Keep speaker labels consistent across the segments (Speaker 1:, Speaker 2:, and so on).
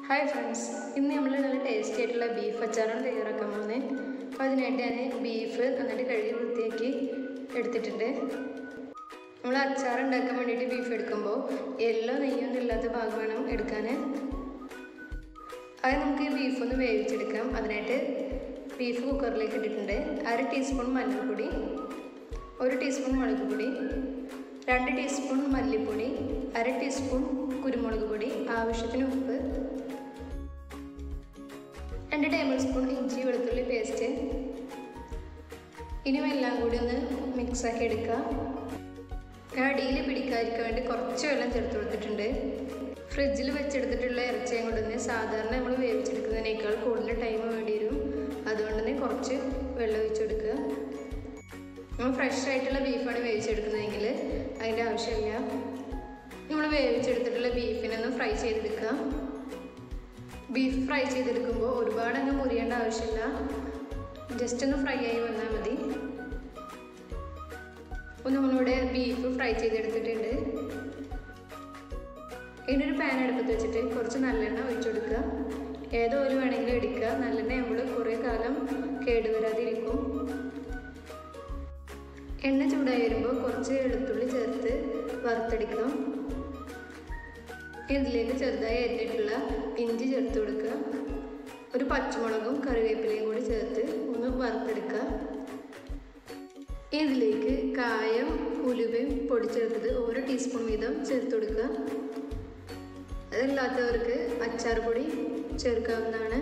Speaker 1: Hi friends, ഇന്ന് നമ്മൾ നല്ല ടേസ്റ്റി ആയിട്ടുള്ള ബീഫ് അച്ചാറാണ് തയ്യാറാക്കാൻ പോകുന്നത്. അപ്പോൾ അതിനായിട്ട് ഞാൻ ബീഫ് നന്നായിട്ട് കഴുകി വൃത്തിയാക്കി എടുത്തിട്ടുണ്ട്. നമ്മൾ അച്ചാർ ഉണ്ടാക്കാൻ വേണ്ടിയിട്ട് ബീഫ് എടുക്കുമ്പോൾ എല്ലോ നെയ്യൊന്നും ഇല്ലാത്ത ഭാഗം വേണം എടുക്കാൻ. അത് നമുക്ക് ഈ ബീഫൊന്ന് വേവിച്ചെടുക്കാം. അതിനായിട്ട് ബീഫ് കുക്കറിലേക്ക് ഇട്ടിട്ടുണ്ട്. 1/2 ടീസ്പൂൺ മഞ്ഞൾപ്പൊടി, 1 ടീസ്പൂൺ മുളക് പൊടി, 2 ടീസ്പൂൺ മല്ലിപ്പൊടി, 1/2 ടീസ്പൂൺ കുരുമുളക് പൊടി, ആവശ്യത്തിന് ഉപ്പ്, 2 ടേബിൾ സ്പൂൺ ഇഞ്ചി വെളുത്തുള്ളി പേസ്റ്റ്. ഇനി എല്ലാം കൂടി ഒന്ന് മിക്സാക്കി എടുക്കുക. അടിയിൽ പിടിക്കാതിരിക്കാൻ വേണ്ടി കുറച്ച് വെള്ളം ചേർത്ത് കൊടുത്തിട്ടുണ്ട്. ഫ്രിഡ്ജിൽ വെച്ചെടുത്തിട്ടുള്ള ഇറച്ചിയും കൊണ്ട് തന്നെ സാധാരണ നമ്മൾ വേവിച്ചെടുക്കുന്നതിനേക്കാൾ കൂടുതൽ ടൈം വേണ്ടി വരും. അതുകൊണ്ട് തന്നെ കുറച്ച് വെള്ളം ഒഴിച്ചെടുക്കുക. നമ്മൾ ഫ്രഷ് ആയിട്ടുള്ള ബീഫാണ് വേവിച്ചെടുക്കുന്നതെങ്കിൽ അതിൻ്റെ ആവശ്യമില്ല. നമ്മൾ വേവിച്ചെടുത്തിട്ടുള്ള ബീഫിനൊന്ന് ഫ്രൈ ചെയ്തെടുക്കുക. ബീഫ് ഫ്രൈ ചെയ്തെടുക്കുമ്പോൾ ഒരുപാട് അങ്ങ് മുറിയേണ്ട ആവശ്യമില്ല. ജസ്റ്റ് ഒന്ന് ഫ്രൈ ആയി വന്നാൽ മതി. അപ്പോൾ നമ്മളിവിടെ ബീഫ് ഫ്രൈ ചെയ്തെടുത്തിട്ടുണ്ട്. ഇതിനൊരു പാൻ അടുപ്പത്ത് വെച്ചിട്ട് കുറച്ച് നല്ലെണ്ണ ഒഴിച്ചു കൊടുക്കുക. ഏതോ ഓയിൽ വേണമെങ്കിലും എടുക്കുക. നല്ലെണ്ണ നമ്മൾ കുറേ കാലം കേടുവരാതിരിക്കും. എണ്ണ ചൂടായി വരുമ്പോൾ കുറച്ച് വെളുത്തുള്ളി ചേർത്ത് വറുത്തെടുക്കാം. ഇതിലേക്ക് ചെറുതായി അരിഞ്ഞിട്ടുള്ള ഇഞ്ചി ചേർത്ത് കൊടുക്കുക. ഒരു പച്ചമുളകും കറിവേപ്പിലയും കൂടി ചേർത്ത് ഒന്ന് വറുത്തെടുക്കുക. ഇതിലേക്ക് കായം ഉലുവയും പൊടിച്ചെടുത്തത് 1 ടീസ്പൂൺ വീതം ചേർത്ത് കൊടുക്കുക. അതല്ലാത്തവർക്ക് അച്ചാർ പൊടി ചേർക്കാവുന്നതാണ്.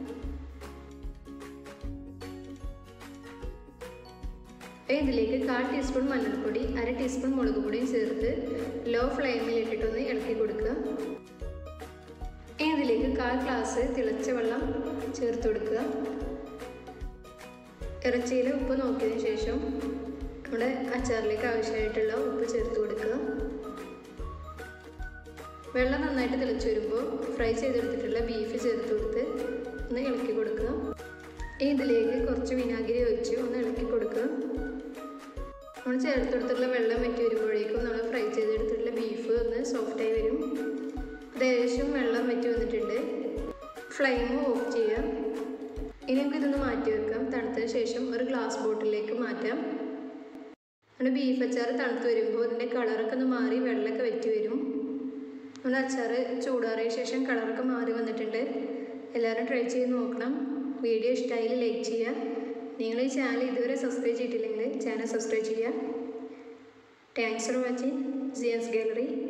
Speaker 1: ഇതിലേക്ക് 1/4 ടീസ്പൂൺ മഞ്ഞൾപ്പൊടി, 1/2 ടീസ്പൂൺ മുളക് പൊടിയും ചേർത്ത് ലോ ഫ്ലെയിമിൽ ഇട്ടിട്ടൊന്ന് ഇളക്കി കൊടുക്കുക. ഇതിലേക്ക് 1/4 ഗ്ലാസ് തിളച്ച വെള്ളം ചേർത്ത് കൊടുക്കുക. ഇറച്ചിയിൽ ഉപ്പ് നോക്കിയതിന് ശേഷം നമ്മുടെ അച്ചാറിലേക്ക് ആവശ്യമായിട്ടുള്ള ഉപ്പ് ചേർത്ത് കൊടുക്കുക. വെള്ളം നന്നായിട്ട് തിളച്ച് വരുമ്പോൾ ഫ്രൈ ചെയ്തെടുത്തിട്ടുള്ള ബീഫ് ചേർത്ത് കൊടുത്ത് ഒന്ന് ഇളക്കി കൊടുക്കുക. ഇതിലേക്ക് കുറച്ച് വിനാഗിരി ഒഴിച്ച് ഒന്ന് ഇളക്കി കൊടുക്കുക. നമ്മൾ ചേർത്തെടുത്തിട്ടുള്ള വെള്ളം വറ്റി വരുമ്പോഴേക്കും നമ്മൾ ഫ്രൈ ചെയ്തെടുത്തിട്ടുള്ള ബീഫ് ഒന്ന് സോഫ്റ്റായി വരും. ഏകദേശം വെള്ളം വറ്റി വന്നിട്ടുണ്ട്. ഫ്ലെയിം ഓഫ് ചെയ്യാം. ഇനി നമുക്ക് ഇതൊന്ന് മാറ്റി വെക്കാം. തണുത്തതിന് ശേഷം ഒരു ഗ്ലാസ് ബോട്ടിലേക്ക് മാറ്റാം. നമ്മുടെ ബീഫ് അച്ചാർ തണുത്ത് വരുമ്പോൾ ഇതിൻ്റെ കളറൊക്കെ ഒന്ന് മാറി വെള്ളമൊക്കെ വറ്റി വരും. നമ്മുടെ അച്ചാർ ചൂടാറിയ ശേഷം കളറൊക്കെ മാറി വന്നിട്ടുണ്ട്. എല്ലാവരും ട്രൈ ചെയ്ത് നോക്കണം. വീഡിയോ ഇഷ്ടമായാൽ ലൈക്ക് ചെയ്യുക. നിങ്ങൾ ഈ ചാനൽ ഇതുവരെ സബ്സ്ക്രൈബ് ചെയ്തിട്ടില്ലെങ്കിൽ ചാനൽ സബ്സ്ക്രൈബ് ചെയ്യുക. താങ്ക്സ് ഫോർ വാച്ചിങ് ജിയൻസ് ഗാലറി.